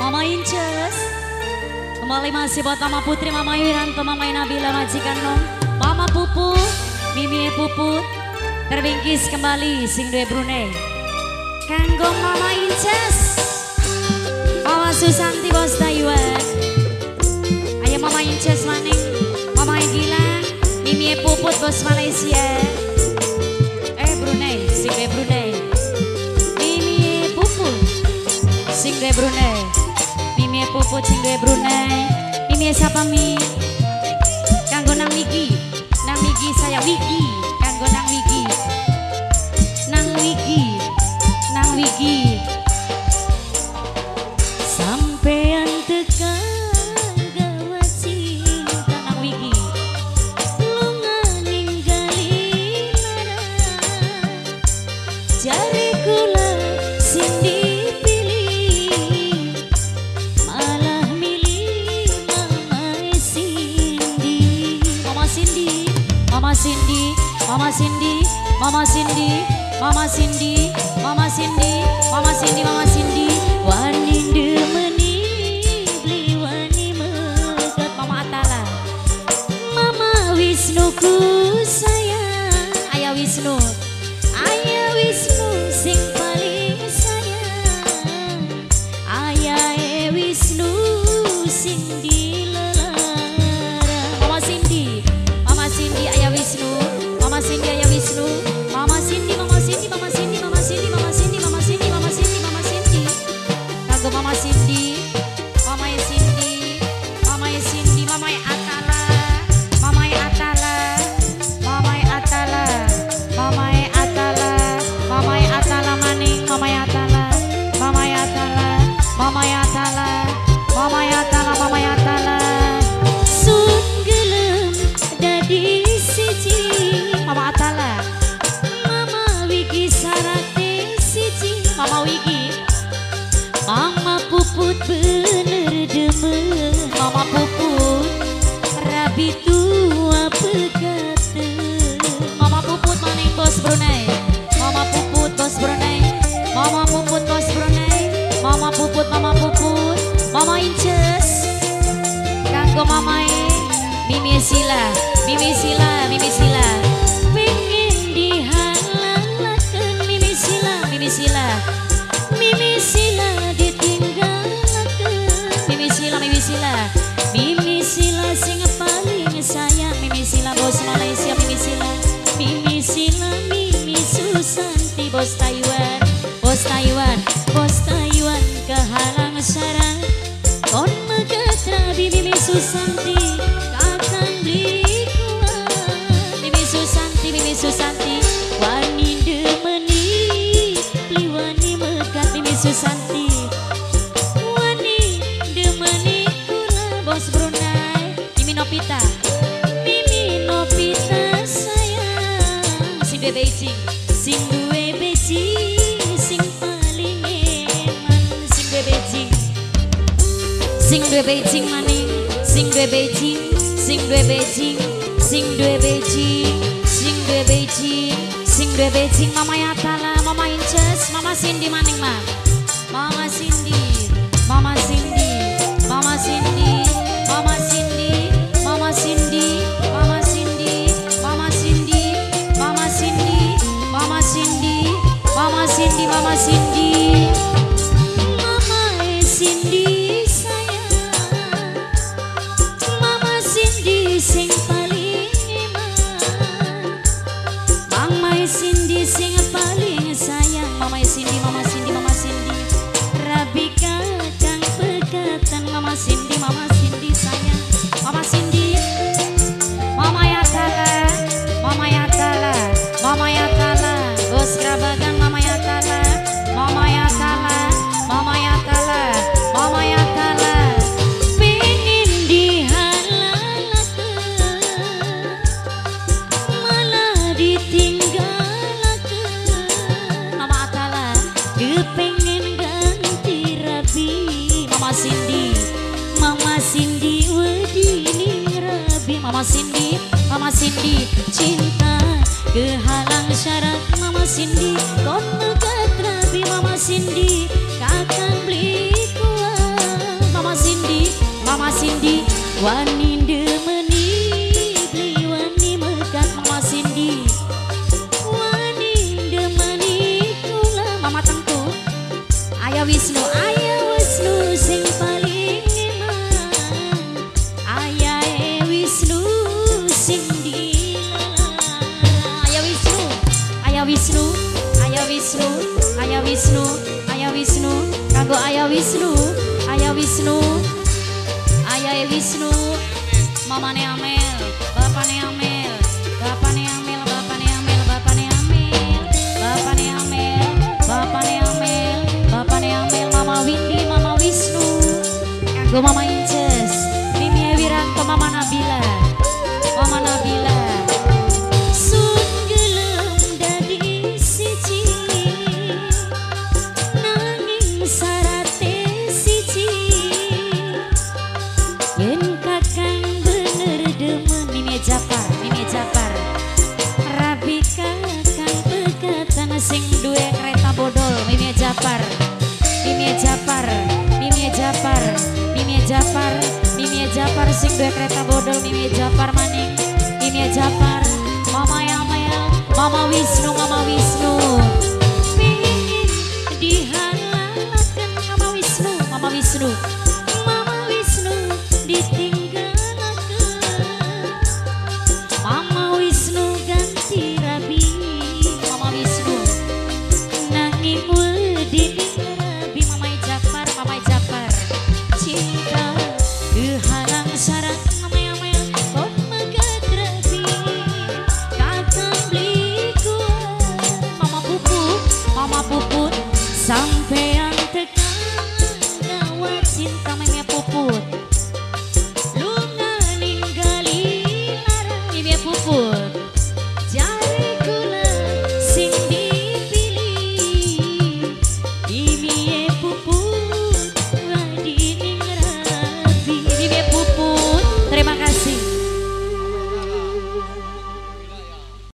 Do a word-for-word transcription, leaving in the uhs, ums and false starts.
Mama Inces. Kembali masih buat Mama Putri, Mama Wiranto, Mama Nabila, majikan Nom, Mama Pupu, Mimi Puput. Terbingkis kembali sing duwe Brunei. Kanggo Mama Inces, Mama Susanti bos Taiwan. Ayo Mama Inces maning, Mama Gilang, Mimi Puput bos Malaysia. Eh Brunei, sing duwe Brunei. Mimi Puput, sing duwe Brunei. Mimi Puput sing duwe Brunei. Mimi siapa Mi? Kanggo nang Wigi, nang Wigi saya Wigi. Kanggo nang Wigi, nang Wigi, nang Wigi. Sampean tekan gawa cinta nang Wigi. Lunga ninggali lara, jari kula sing dipilih, malah milih Mama Cindy. Mama Cindy, Mama Cindy, Mama Cindy, Mama Cindy, Mama Cindy, Mama Cindy, Mama Cindy, Mama Cindy. Wani demeni beli wani megat Mama Atala. Mama Wisnuku sayang, Ayah Wisnu, Ayah Wisnu sing paling sayang. Ayah e Wisnu sing dilelara. Mama Cindy, Mama Cindy, Ayah Wisnu, Mama Cindy, Ayah Wisnu, Mama Cindy, Mama Cindy, Mama Cindy, Mama Cindy, Mama Cindy, Mama Cindy, Mama Cindy, Mama Cindy. Kanggo Mama Cindy, Mama e Cindy, Mama e Cindy, Mama e Atala, Mama e Atala, Mama e Atala, Mama e Atala, Mama e Atala maning, Mama e Atala, Mama e Atala, Mama e Atala, Mama e Atala, Mama e Atala. Sun gelem dadi siji, Mama Atala. Mama Wigi sarate siji, Mama Wigi. Mama Puput bener demen, Mama Puput rabi tua pegatan. Mama Puput maning bos Brunei, Mama Puput bos Brunei, Mama Puput bos Brunei, Mama Puput, Mama Puput, Mama Inces. Kanggo Mama e Mimi Sila, Mimi Sila, Mimi Sila. Pengen dihalalaken Mimi Sila, Mimi Sila, Mimi Sila ditinggalkan. Mimi Sila, Mimi Sila, Mimi Sila sing paling sayang. Mimi Sila bos Malaysia, Mimi Sila, Mimi Sila, Mimi Susanti bos Taiwan, bos Taiwan, bos Taiwan kehalang syarat. Kon megat rabi Mimi Susanti, kakang beli kuat. Mimi Susanti, Mimi Susanti, wani demeni beli wani megat Mimi Susanti. Wani demeni kula bos Brunei. Mimi Nopita, Mimi Nopita sayang. Sing duwe Beijing, sing duwe Beijing, sing paling eman. Sing duwe Beijing, sing duwe Beijing maning, sing duwe Beijing, sing duwe Beijing, sing duwe Beijing, sing duwe Beijing, sing duwe Beijing. Mama Atala, Mama Inces, Mama Cindy maning mah. Mama Cindy, Mama Cindy, Mama Cindy, Mama Cindy, Mama Cindy, Mama Cindy, Mama Cindy, Mama Cindy, Mama Cindy, Mama Cindy, Mama Cindy. Mama e Cindy sayang, Mama Cindy sing paling eman. Mama e Cindy sing paling sayang. Mama e Cindy, Mama Cindy, Mama Cindy. Rabi kakang pegatan. Mama Cindy, Mama Cindy sayang. Mama Cindy, Mama Atala, Mama Atala, Mama Atala. Bos Krabagan Mama Atala, Mama Atala, Mama Atala, Mama Atala. Pengen dihalalaken, malah ditinggalkan. Mama Atala kepengen ganti rabi. Mama Cindy, Mama Cindy wedini rabi. Mama Cindy, Mama Cindy cinta kehalang syarat. Mama Cindy kon megat rabi. Mama Cindy kakang beli kuat. Wani demeni beli wani megat Mama Cindy. Wani demeni kula Mama Tengku. Ayah Wisnu, Ayah Wisnu sing paling eman. Ayah Wisnu sing dilalah. Ayah Wisnu, Ayah Wisnu, Ayah Wisnu, Ayah Wisnu, Ayah Wisnu, kanggo Ayah Wisnu, Ayah Wisnu, Ayah Wisnu, Mamane Amel, Bapane Amel, Bapane Amel, Bapane Amel, Bapane Amel, Bapane Amel, Bapane Amel, Bapane Amel, Mama Windy, Mama Wisnu, kanggo Mama Inces, Mimi Wiranto, Mama Nabila, Mama Nabila. Sun gelem dadi siji, nanging sarate siji. Yen kakang bener demen Mimi Japar, Mimi Japar. Rabi kakang pegatan sing duwe kereta bodol Mimi Japar. Mimi Japar, Mimi Japar, Mimi Japar, Mimi Japar sing duwe kereta bodol Mimi Japar maning.